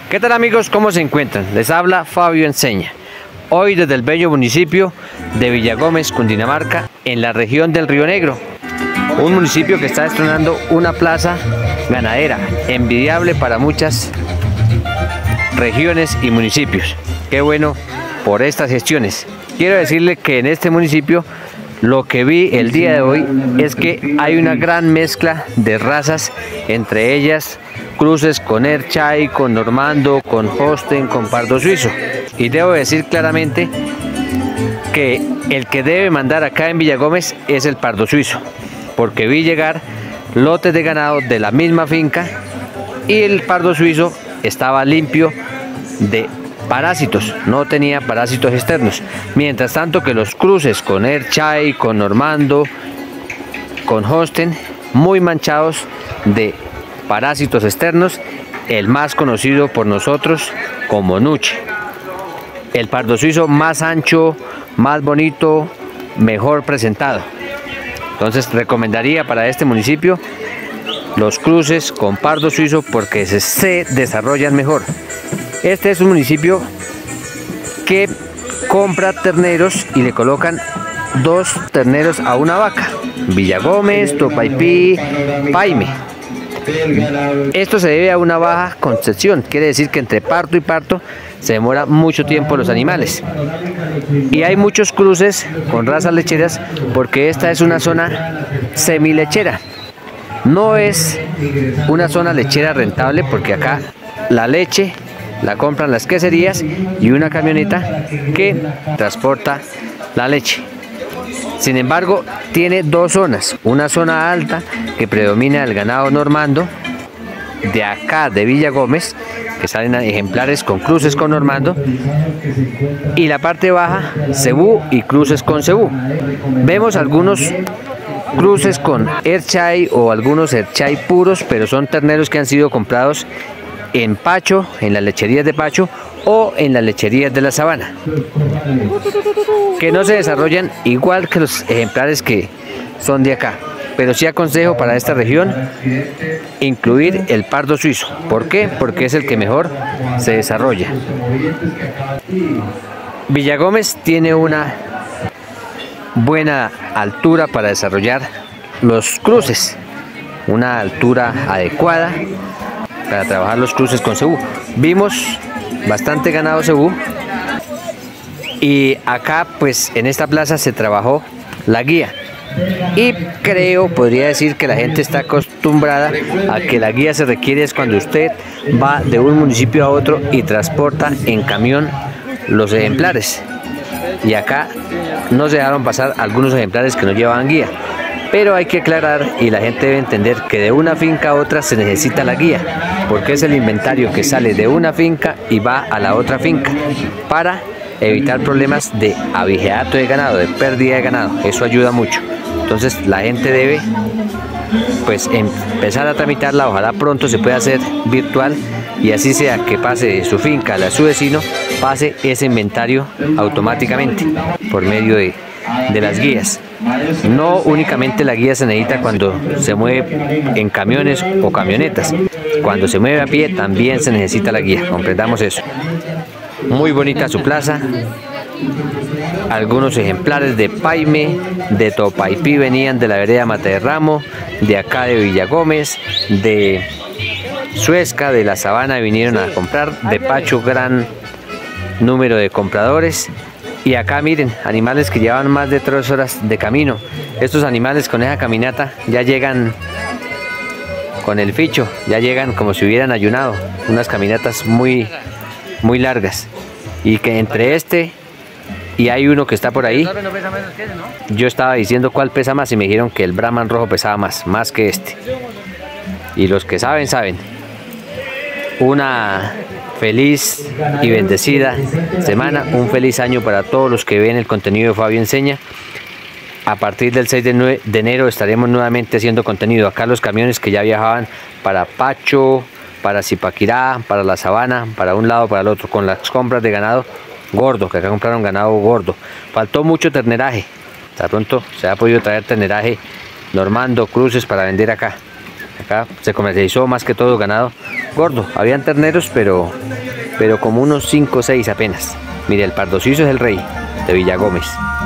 ¿Qué tal amigos? ¿Cómo se encuentran? Les habla Fabio Enseña. Hoy desde el bello municipio de Villagómez, Cundinamarca, en la región del Río Negro. Un municipio que está estrenando una plaza ganadera, envidiable para muchas regiones y municipios. Qué bueno por estas gestiones. Quiero decirle que en este municipio lo que vi el día de hoy es que hay una gran mezcla de razas, entre ellas cruces con Ayrshire, con Normando, con Holstein, con Pardo Suizo. Y debo decir claramente que el que debe mandar acá en Villagómez es el Pardo Suizo, porque vi llegar lotes de ganado de la misma finca y el Pardo Suizo estaba limpio de parásitos, no tenía parásitos externos, mientras tanto que los cruces con Ayrshire, con Normando, con Holstein, muy manchados de parásitos externos, el más conocido por nosotros como Nuche. El Pardo Suizo más ancho, más bonito, mejor presentado. Entonces recomendaría para este municipio los cruces con Pardo Suizo porque se desarrollan mejor. Este es un municipio que compra terneros y le colocan 2 terneros a una vaca. Villagómez, Topaipí, Paime. Esto se debe a una baja concepción, quiere decir que entre parto y parto se demora mucho tiempo los animales. Y hay muchos cruces con razas lecheras porque esta es una zona semilechera. No es una zona lechera rentable porque acá la leche la compran las queserías y una camioneta que transporta la leche. Sin embargo, tiene 2 zonas, una zona alta que predomina el ganado Normando, de acá de Villagómez, que salen ejemplares con cruces con Normando, y la parte baja, cebú y cruces con cebú. Vemos algunos cruces con Ayrshire o algunos Ayrshire puros, pero son terneros que han sido comprados en Pacho, en las lecherías de Pacho o en las lecherías de la Sabana, que no se desarrollan igual que los ejemplares que son de acá. Pero sí aconsejo para esta región incluir el Pardo Suizo. ¿Por qué? Porque es el que mejor se desarrolla. Villagómez tiene una buena altura para desarrollar los cruces, una altura adecuada para trabajar los cruces con cebú. Vimos bastante ganado cebú y acá pues en esta plaza se trabajó la guía y podría decir que la gente está acostumbrada a que la guía se requiere es cuando usted va de un municipio a otro y transporta en camión los ejemplares, y acá no se dejaron pasar algunos ejemplares que no llevaban guía. Pero hay que aclarar y la gente debe entender que de una finca a otra se necesita la guía, porque es el inventario que sale de una finca y va a la otra finca, para evitar problemas de abigeato de ganado, de pérdida de ganado. Eso ayuda mucho. Entonces la gente debe pues empezar a tramitarla, ojalá pronto se pueda hacer virtual y así sea que pase de su finca a la de su vecino, pase ese inventario automáticamente por medio de las guías. No únicamente la guía se necesita cuando se mueve en camiones o camionetas, cuando se mueve a pie también se necesita la guía, comprendamos eso. Muy bonita su plaza, algunos ejemplares de Paime, de Topaipí venían de la vereda Matederramo, de acá de Villagómez, de Suezca, de la Sabana vinieron a comprar, de Pacho gran número de compradores. Y acá miren, animales que llevan más de 3 horas de camino. Estos animales con esa caminata ya llegan con el ficho, ya llegan como si hubieran ayunado. Unas caminatas muy largas. Y que entre este y hay uno que está por ahí, yo estaba diciendo cuál pesa más y me dijeron que el Brahman rojo pesaba más que este. Y los que saben, saben. Una feliz y bendecida semana, un feliz año para todos los que ven el contenido de Fabio Enseña. A partir del 6 de enero estaremos nuevamente haciendo contenido. Acá los camiones que ya viajaban para Pacho, para Zipaquirá, para la Sabana, para un lado, para el otro, con las compras de ganado gordo, que acá compraron ganado gordo. Faltó mucho terneraje, hasta pronto se ha podido traer terneraje Normando, cruces para vender acá. Acá se comercializó más que todo ganado gordo. Habían terneros, pero como unos 5 o 6 apenas. Mire, el pardo suizo es el rey de Villagómez.